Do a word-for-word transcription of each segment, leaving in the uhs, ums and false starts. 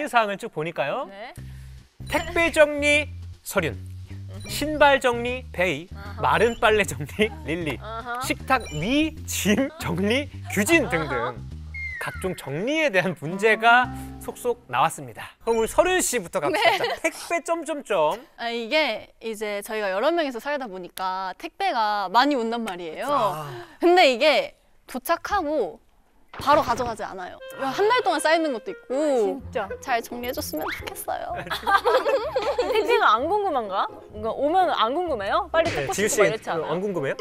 할인 사항을 쭉 보니까요. 네. 택배 정리 서륜, 신발 정리 베이, 아하. 마른 빨래 정리 릴리, 아하. 식탁 위, 짐 정리 규진 등등 각종 정리에 대한 문제가 속속 나왔습니다. 그럼 우리 서륜 씨부터 갑시다. 네. 자, 택배 점점점. 아, 이게 이제 저희가 여러 명이서 살다 보니까 택배가 많이 온단 말이에요. 아. 근데 이게 도착하고 바로 가져가지 않아요. 한 달 동안 쌓이는 것도 있고. 진짜. 잘 정리해줬으면 좋겠어요. 택배가 안 궁금한가? 그러니까 오면 안 궁금해요? 빨리 네, 뜯고 지우 싶고 씨 막 이렇지 않아요? 안 궁금해요?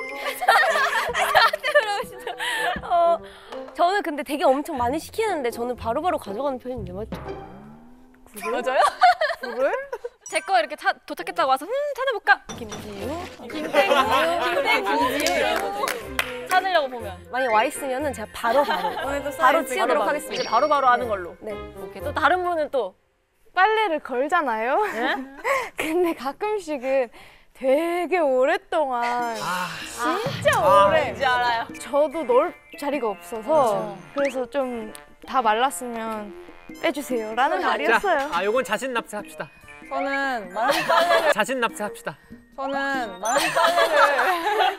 어, 저는 근데 되게 엄청 많이 시키는데 저는 바로바로 가져가는 편인데 맞죠? 맞아요? 그래? 제 거 이렇게 차, 도착했다고 와서 음 찾아볼까? 김지우, 김땡구, 김땡구 찾으려고 보면 만약 와 있으면은 제가 바로 바로 바로 치우도록 바로, 하겠습니다. 이제 바로바로 하는 걸로. 네. 오케이. 또 다른 분은 또 빨래를 걸잖아요. 네? 근데 가끔씩은 되게 오랫동안 아, 진짜 아, 오래 이제 알아요. 저도 넣을 자리가 없어서 그래서 좀 다 말랐으면 빼주세요 라는 말이었어요. 자, 아, 요건 자신 납세합시다. 저는 마른 빨래를 자신 납세합시다. 저는 마른 빨래를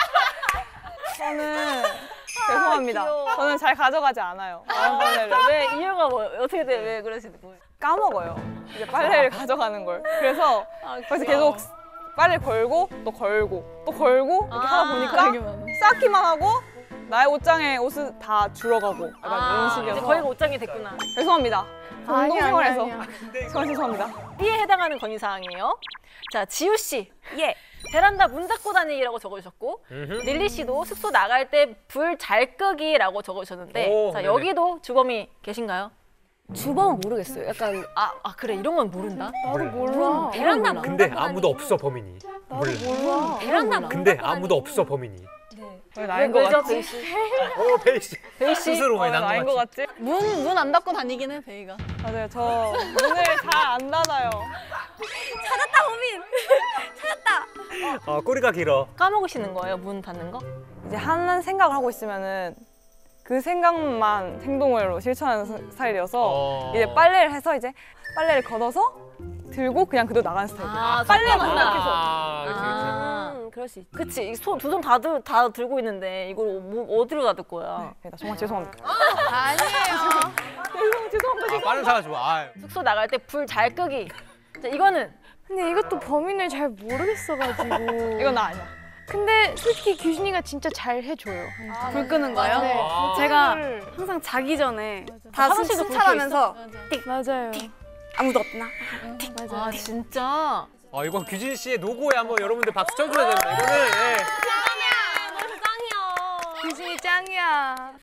저는 죄송합니다. 귀여워. 저는 잘 가져가지 않아요. 마른 빨래를. 왜 이유가 뭐 어떻게 돼? 왜 그러시는 거예요? 까먹어요. 이제 빨래를 가져가는 걸. 그래서 그래서 계속 빨래 걸고 또 걸고 또 걸고 이렇게 하다 보니까 쌓기만 하고 나의 옷장에 옷은 다 줄어가고 약간 이런 식이어서 이제 거의가 옷장이 됐구나. 죄송합니다. 아니, 운동 아니, 생활에서 아니야. 정말 죄송합니다. B에 해당하는 건의사항이에요. 자, 지우 씨. 예. 베란다 문 닫고 다니기라고 적어주셨고, 음흠. 릴리 씨도 숙소 나갈 때 불 잘 끄기라고 적어주셨는데, 오, 자, 네네. 여기도 주범이 계신가요? 주범은 모르겠어요. 약간 아, 아 그래 이런 건 모른다. 나도 몰라. 베란다 문 근데 닫고 아무도 다니고. 없어 범인이. 몰라. 몰라. 베란다 문 근데 닫고 아무도 다니고. 없어 범인이. 왜 왜, 나인 거 왜죠, 같지? 베이 씨? 어, 베이 씨. 베이 씨? 스스로 왜 왜난 나인 거 거 같지? 같지? 문 문 안 닫고 다니긴 해 베이가. 맞아요. 저 문을 잘 안 닫아요. 어, 꼬리가 길어. 까먹으시는 거예요, 문 닫는 거? 이제 하는 생각을 하고 있으면은 그 생각만 행동으로 실천하는 스- 스타일이어서 어. 이제 빨래를 해서 이제 빨래를 걷어서 들고 그냥 그대로 나가는 스타일이에요. 아, 빨래만 나. 아, 그치, 그치. 아, 음, 그럴 수 있어. 그치. 두손 다, 들, 다 들고 있는데 이걸 뭐, 어디로 닫을 거야? 네, 정말 죄송합니다. 아니에요. 죄송, 죄송합니다. 아, 빠른 사가 좋아. 아, 숙소 나갈 때 불 잘 끄기. 자, 이거는 근데 이것도 범인을 잘 모르겠어가지고. 이건 나 아니야. 근데 솔직히 규진이가 진짜 잘 해줘요. 불 끄는 거요? 네. 아. 제가 항상 자기 전에 맞아. 다 화장실도 불 순찰하면서 맞아요. 아무도 없나? 맞아요. 아, 진짜? 어, 이건 규진 씨의 노고에 한번 여러분들 박수 쳐줘야 됩니다. 이거는 예. 규진이 짱이야.